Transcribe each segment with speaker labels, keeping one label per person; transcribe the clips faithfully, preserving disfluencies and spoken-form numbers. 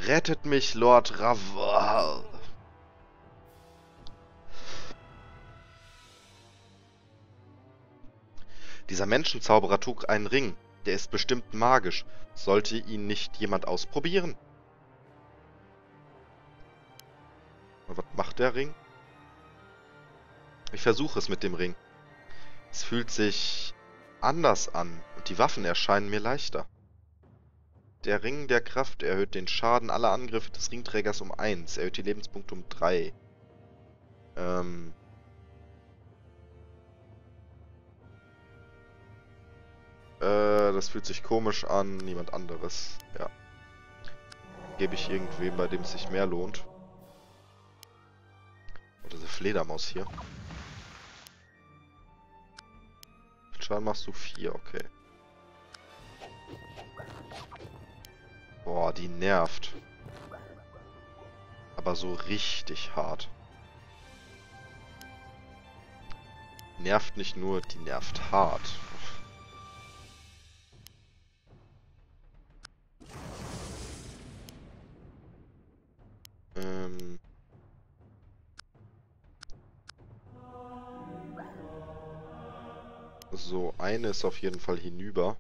Speaker 1: Rettet mich, Lord Raval. Dieser Menschenzauberer trug einen Ring. Der ist bestimmt magisch. Sollte ihn nicht jemand ausprobieren? Was macht der Ring? Ich versuche es mit dem Ring. Es fühlt sich anders an und die Waffen erscheinen mir leichter. Der Ring der Kraft erhöht den Schaden aller Angriffe des Ringträgers um eins, erhöht die Lebenspunkte um drei. Ähm... Äh, das fühlt sich komisch an. Niemand anderes. Ja. Gebe ich irgendwem, bei dem es sich mehr lohnt. Oh, diese Fledermaus hier. Wie viel Schaden machst du? Vier, okay. Boah, die nervt. Aber so richtig hart. Nervt nicht nur, die nervt hart. Ähm... So, eine ist auf jeden Fall hinüber.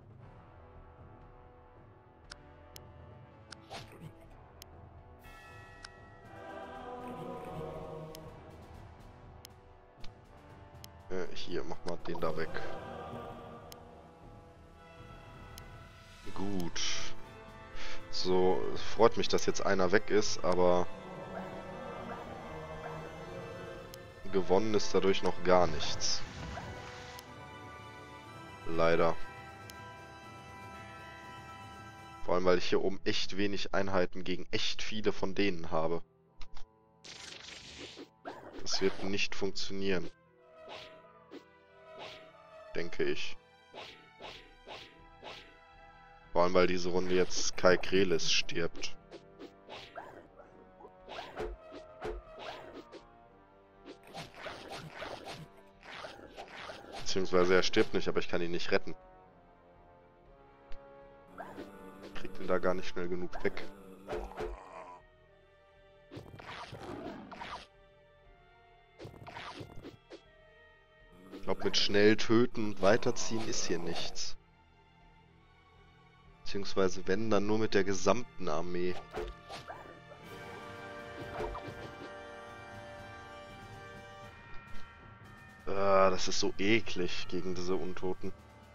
Speaker 1: Äh, hier, mach mal den da weg. Gut. So, es freut mich, dass jetzt einer weg ist, aber gewonnen ist dadurch noch gar nichts. Leider. Vor allem, weil ich hier oben echt wenig Einheiten gegen echt viele von denen habe. Das wird nicht funktionieren. Denke ich. Vor allem, weil diese Runde jetzt Kai Krelis stirbt. Beziehungsweise er stirbt nicht, aber ich kann ihn nicht retten. Ich krieg ihn da gar nicht schnell genug weg. Ich glaube, mit schnell töten und weiterziehen ist hier nichts. Beziehungsweise wenn, dann nur mit der gesamten Armee. Ah, das ist so eklig gegen diese Untoten.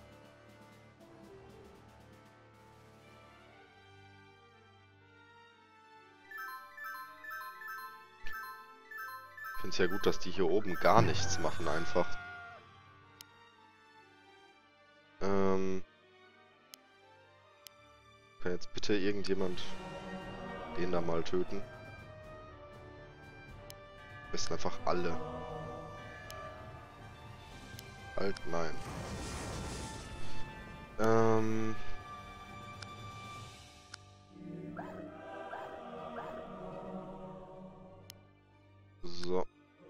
Speaker 1: Ich finde es ja gut, dass die hier oben gar nichts machen einfach. Ähm... Kann jetzt bitte irgendjemand den da mal töten? Am besten einfach alle. Halt, nein. Ähm... So.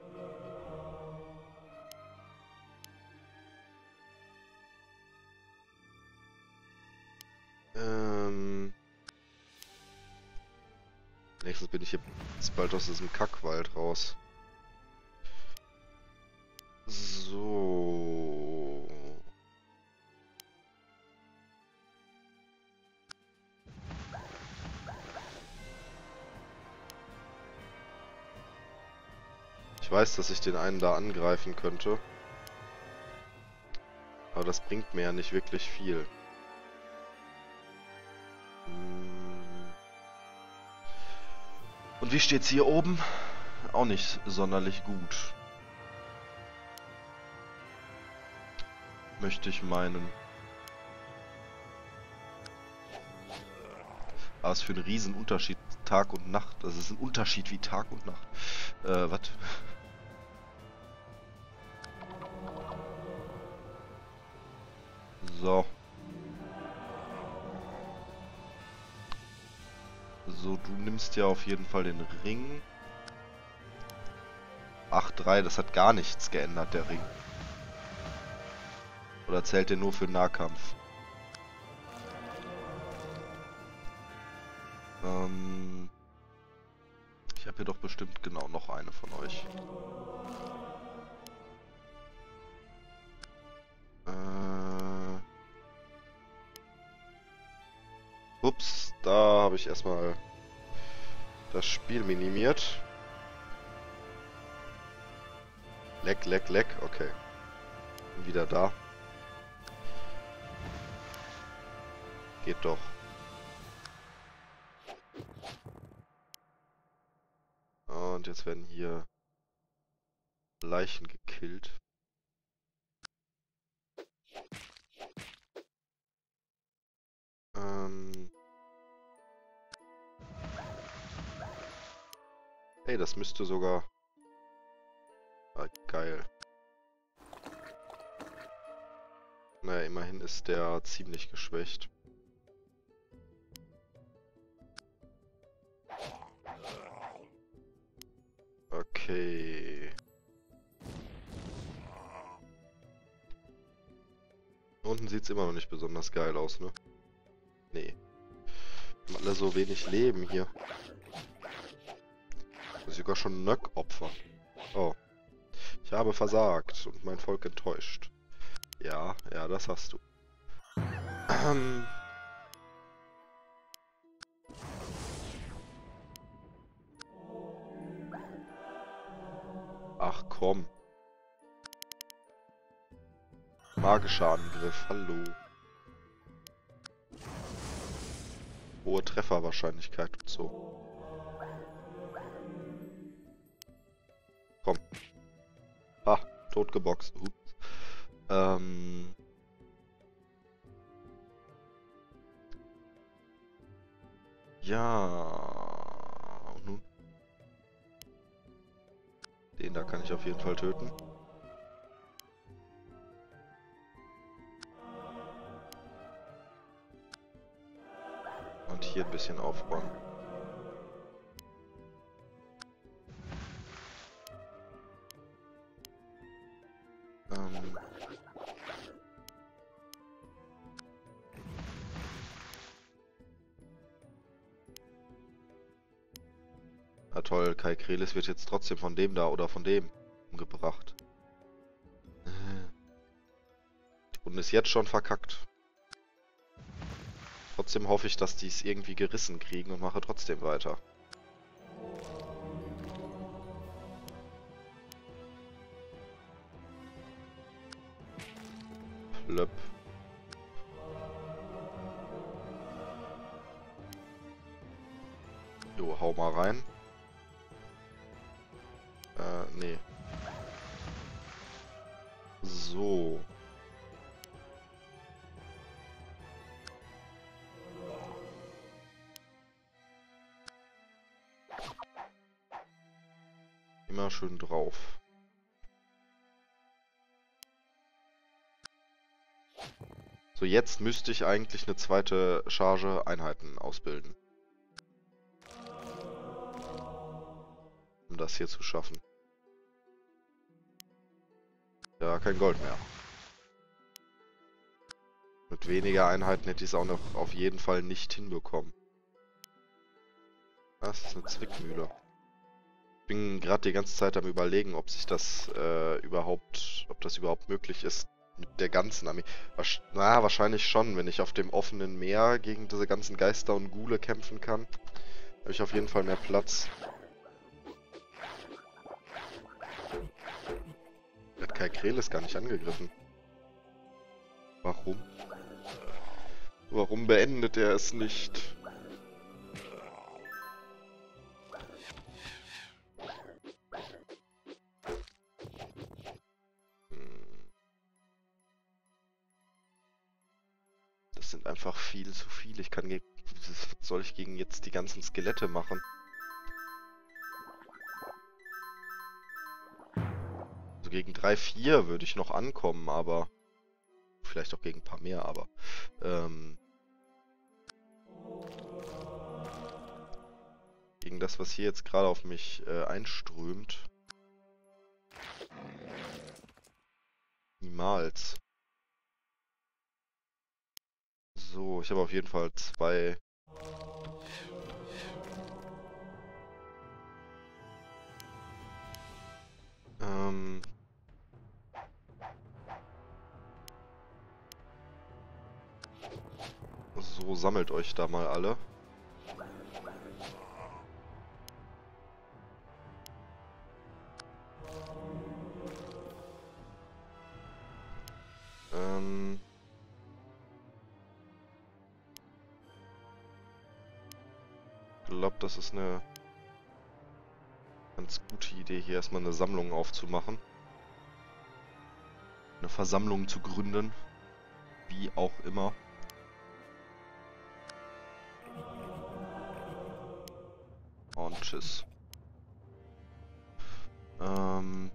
Speaker 1: Ähm... Nächstes bin ich hier jetzt bald aus diesem Kackwald raus. So. Ich weiß, dass ich den einen da angreifen könnte. Aber das bringt mir ja nicht wirklich viel. Und wie steht's hier oben? Auch nicht sonderlich gut. Möchte ich meinen. Aber es für einen riesen Unterschied Tag und Nacht. Das ist ein Unterschied wie Tag und Nacht. Äh, was? So. So, du nimmst ja auf jeden Fall den Ring. acht drei, das hat gar nichts geändert, der Ring. Oder zählt der nur für Nahkampf? Ähm, ich habe hier doch bestimmt genau noch eine von euch. Äh, ups, da habe ich erstmal das Spiel minimiert. Leck, leck, leck, okay. Bin wieder da. Geht doch. Und jetzt werden hier Leichen gekillt. Ähm. Ey, das müsste sogar... Ah, geil. Naja, immerhin ist der ziemlich geschwächt. Okay. Unten sieht es immer noch nicht besonders geil aus, ne? Nee. Haben alle so wenig Leben hier. Das ist sogar schon Nöck-Opfer. Oh. Ich habe versagt und mein Volk enttäuscht. Ja, ja, das hast du. Ähm. Ach komm. Magischer Angriff, hallo. Hohe Trefferwahrscheinlichkeit und so. Komm. Ha, totgeboxt. Ups. Ähm. Ja. Und nun? Den da kann ich auf jeden Fall töten. Und hier ein bisschen aufräumen. Ähm. Na toll, Kai Krelis wird jetzt trotzdem von dem da oder von dem umgebracht. Die Runde ist jetzt schon verkackt. Trotzdem hoffe ich, dass die es irgendwie gerissen kriegen und mache trotzdem weiter. Plöpp. Jo, hau mal rein. Äh, nee. So. Immer schön drauf. So, jetzt müsste ich eigentlich eine zweite Charge Einheiten ausbilden. Um das hier zu schaffen. Ja, kein Gold mehr. Mit weniger Einheiten hätte ich es auch noch auf jeden Fall nicht hinbekommen. Das ist eine Zwickmühle. Ich bin gerade die ganze Zeit am Überlegen, ob sich das äh, überhaupt, ob das überhaupt möglich ist mit der ganzen Armee. Wasch na, wahrscheinlich schon, wenn ich auf dem offenen Meer gegen diese ganzen Geister und Ghule kämpfen kann, habe ich auf jeden Fall mehr Platz. Hat Kai Krelis gar nicht angegriffen. Warum? Warum beendet er es nicht? Das sind einfach viel zu viele. Ich kann gegen... Was soll ich gegen jetzt die ganzen Skelette machen? Also gegen drei, vier würde ich noch ankommen, aber... Vielleicht auch gegen ein paar mehr, aber... Ähm... Gegen das, was hier jetzt gerade auf mich äh, einströmt... Niemals. So, ich habe auf jeden Fall zwei sammelt euch da mal alle. Ähm... Ich glaube, das ist eine ganz gute Idee, hier erstmal eine Sammlung aufzumachen. Eine Versammlung zu gründen. Wie auch immer. Und tschüss. Ähm...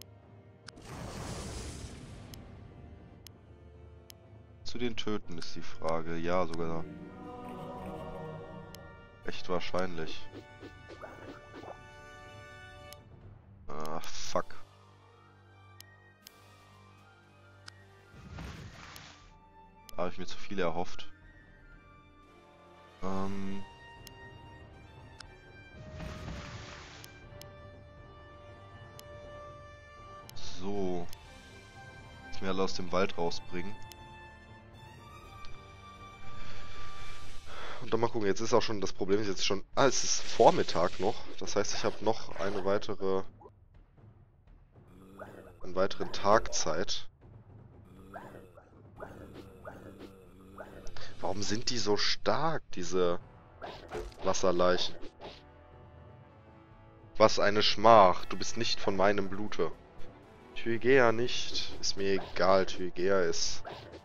Speaker 1: Zu den Töten ist die Frage. Ja, sogar. Echt wahrscheinlich. Ah, fuck. Da habe ich mir zu viel erhofft. Ähm... So. Ich will alle aus dem Wald rausbringen. Und dann mal gucken, jetzt ist auch schon, das Problem ist jetzt schon, ah, es ist Vormittag noch. Das heißt, ich habe noch eine weitere, einen weiteren Tag Zeit. Warum sind die so stark, diese Wasserleichen? Was eine Schmach, du bist nicht von meinem Blute. Tyegea nicht, ist mir egal, Tyegea ist...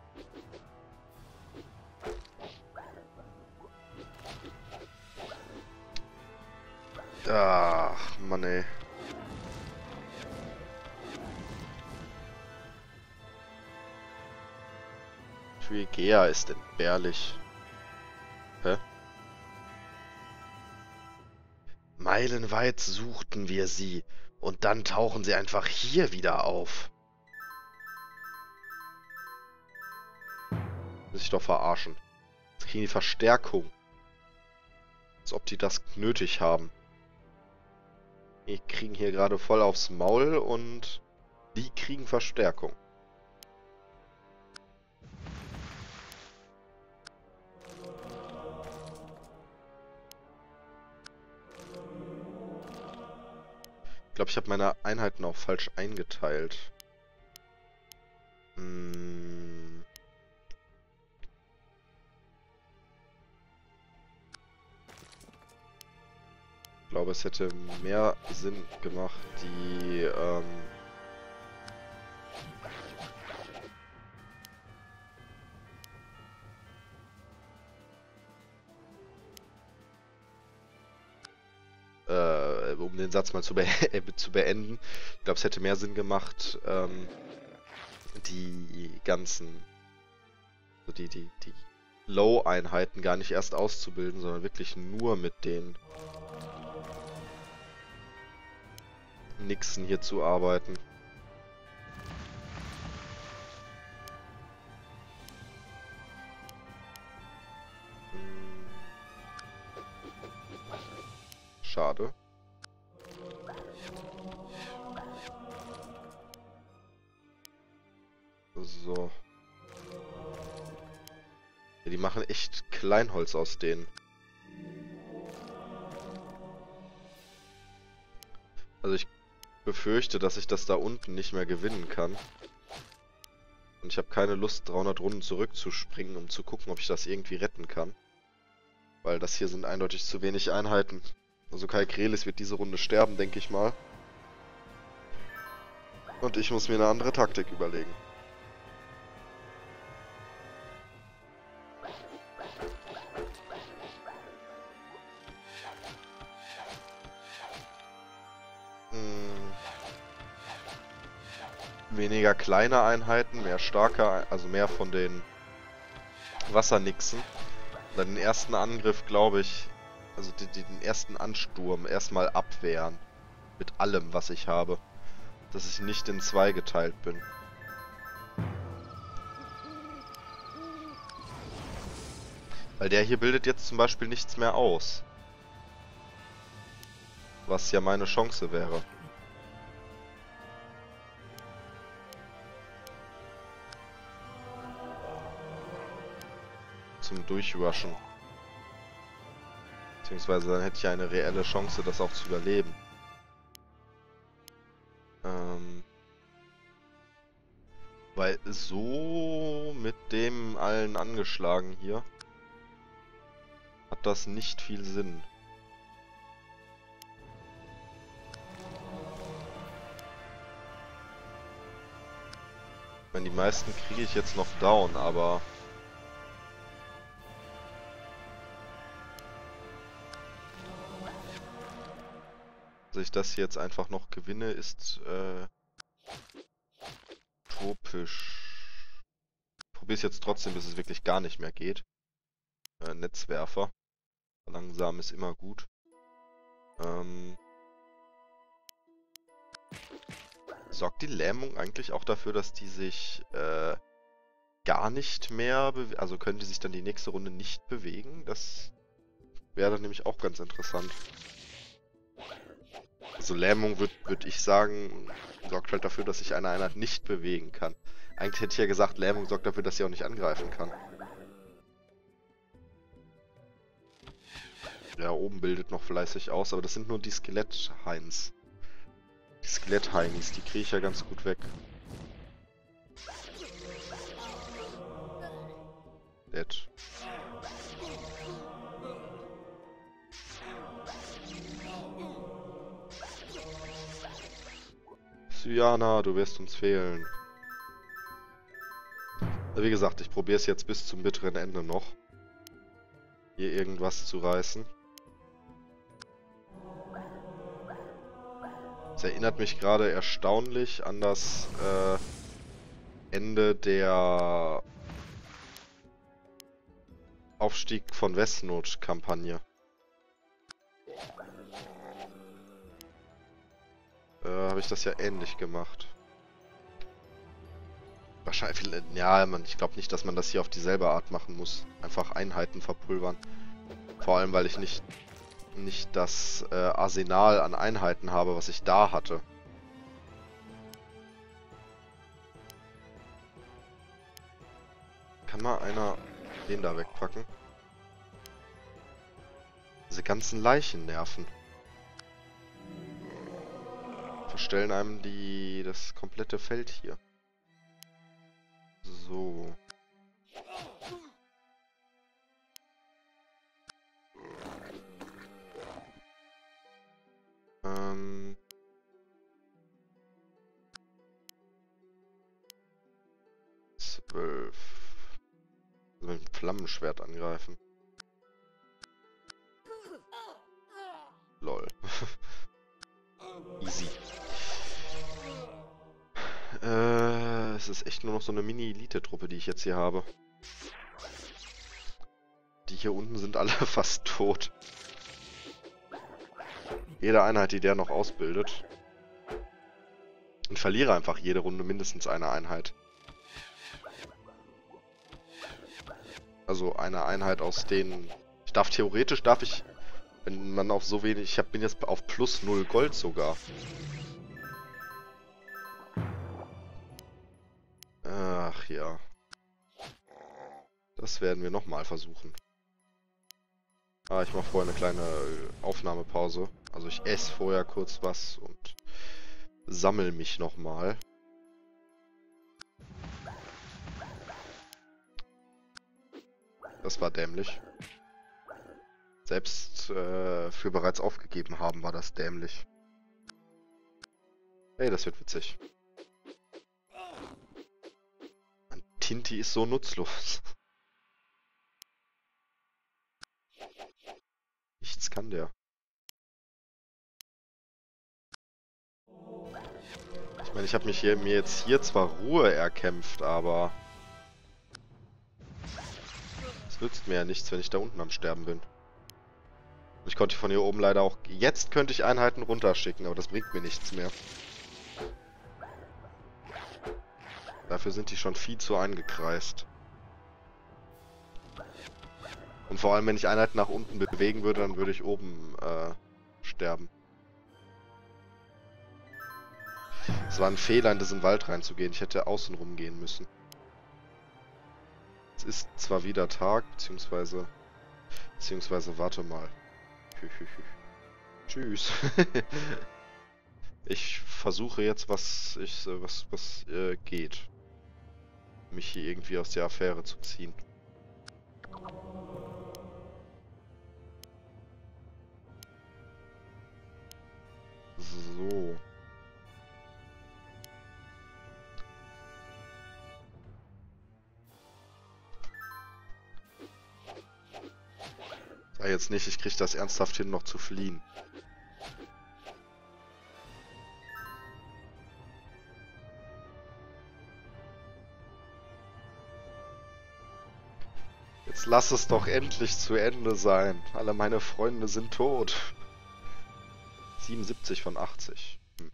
Speaker 1: Ach, Mann ey. Tyegea ist entbehrlich. Hä? Meilenweit suchten wir sie, und dann tauchen sie einfach hier wieder auf. Muss ich doch verarschen. Jetzt kriegen die Verstärkung. Als ob die das nötig haben. Die kriegen hier gerade voll aufs Maul und die kriegen Verstärkung. Ich glaube, ich habe meine Einheiten auch falsch eingeteilt. Hm. Ich glaube, es hätte mehr Sinn gemacht, die ähm, äh, um den Satz mal zu, be zu beenden. Ich glaube, es hätte mehr Sinn gemacht, ähm, die ganzen, also die, die, die Low-Einheiten gar nicht erst auszubilden, sondern wirklich nur mit den Nixen hier zu arbeiten. Schade. So. Ja, die machen echt Kleinholz aus denen. Also ich befürchte, dass ich das da unten nicht mehr gewinnen kann. Und ich habe keine Lust, dreihundert Runden zurückzuspringen, um zu gucken, ob ich das irgendwie retten kann. Weil das hier sind eindeutig zu wenig Einheiten. Also Kai Krelis wird diese Runde sterben, denke ich mal. Und ich muss mir eine andere Taktik überlegen. Weniger kleine Einheiten, mehr starke, also mehr von den Wassernixen. Und dann den ersten Angriff, glaube ich, also die, die, den ersten Ansturm erstmal abwehren. Mit allem, was ich habe. Dass ich nicht in zwei geteilt bin. Weil der hier bildet jetzt zum Beispiel nichts mehr aus. Was ja meine Chance wäre. zum Durchrushen. Beziehungsweise dann hätte ich eine reelle Chance, das auch zu überleben. Ähm... Weil so mit dem allen angeschlagen hier hat das nicht viel Sinn. Ich meine, die meisten kriege ich jetzt noch down, aber dass ich das jetzt einfach noch gewinne, ist äh, utopisch. Ich probiere es jetzt trotzdem, bis es wirklich gar nicht mehr geht. Äh, Netzwerfer. Langsam ist immer gut. Ähm, sorgt die Lähmung eigentlich auch dafür, dass die sich äh, gar nicht mehr bewegen? Also können die sich dann die nächste Runde nicht bewegen? Das wäre dann nämlich auch ganz interessant. Also Lähmung würde würd ich sagen, sorgt halt dafür, dass sich eine Einheit nicht bewegen kann. Eigentlich hätte ich ja gesagt, Lähmung sorgt dafür, dass sie auch nicht angreifen kann. Ja, oben bildet noch fleißig aus, aber das sind nur die Skelett-Hains. Die Skelett-Heinis, die kriege ich ja ganz gut weg. Dead. Syana, du wirst uns fehlen. Wie gesagt, ich probiere es jetzt bis zum bitteren Ende noch, hier irgendwas zu reißen. Das erinnert mich gerade erstaunlich an das äh, Ende der Aufstieg von Westnot-Kampagne. Äh, habe ich das ja ähnlich gemacht. Wahrscheinlich, ja, man, ich glaube nicht, dass man das hier auf dieselbe Art machen muss. Einfach Einheiten verpulvern. Vor allem, weil ich nicht, nicht das äh, Arsenal an Einheiten habe, was ich da hatte. Kann mal einer den da wegpacken? Diese ganzen Leichen nerven. Verstellen einem die das komplette Feld hier. So. Ähm. Zwölf. Also mit dem Flammenschwert angreifen. Lol. Easy. Äh, es ist echt nur noch so eine Mini-Elite-Truppe, die ich jetzt hier habe. Die hier unten sind alle fast tot. Jede Einheit, die der noch ausbildet. Und verliere einfach jede Runde mindestens eine Einheit. Also eine Einheit aus denen... Ich darf theoretisch, darf ich, wenn man auf so wenig... Ich hab, bin jetzt auf plus null Gold sogar. Ach ja. Das werden wir nochmal versuchen. Ah, ich mache vorher eine kleine Aufnahmepause. Also ich esse vorher kurz was und sammel mich nochmal. Das war dämlich. Selbst äh, für bereits aufgegeben haben war das dämlich. Hey, das wird witzig. Mann, Tinti ist so nutzlos. Nichts kann der. Ich meine, ich habe mich hier, mir jetzt hier zwar Ruhe erkämpft, aber es nützt mir ja nichts, wenn ich da unten am Sterben bin. Ich konnte von hier oben leider auch... Jetzt könnte ich Einheiten runterschicken, aber das bringt mir nichts mehr. Dafür sind die schon viel zu eingekreist. Und vor allem, wenn ich Einheiten nach unten bewegen würde, dann würde ich oben äh, sterben. Es war ein Fehler, in diesen Wald reinzugehen. Ich hätte außen rum gehen müssen. Es ist zwar wieder Tag, beziehungsweise... Beziehungsweise, warte mal. Tschüss. Ich versuche jetzt, was ich, was, was äh, geht. Mich hier irgendwie aus der Affäre zu ziehen. So. Sei jetzt nicht, ich krieg das ernsthaft hin, noch zu fliehen. Jetzt lass es doch endlich zu Ende sein. Alle meine Freunde sind tot. siebenundsiebzig von achtzig. Hm.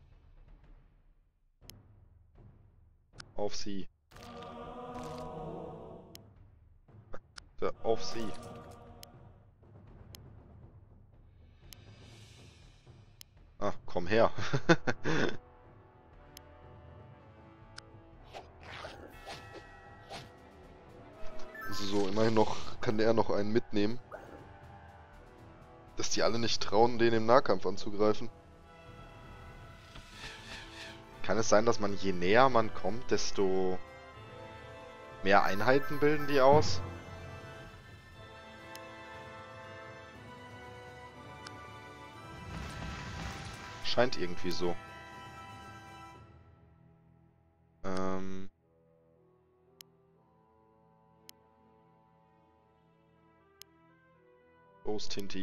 Speaker 1: Auf sie. Auf sie. Ah, komm her. So, immerhin noch kann der noch einen mitnehmen. Dass die alle nicht trauen, den im Nahkampf anzugreifen. Kann es sein, dass man je näher man kommt, desto mehr Einheiten bilden die aus? Scheint irgendwie so. Ähm... Großtintin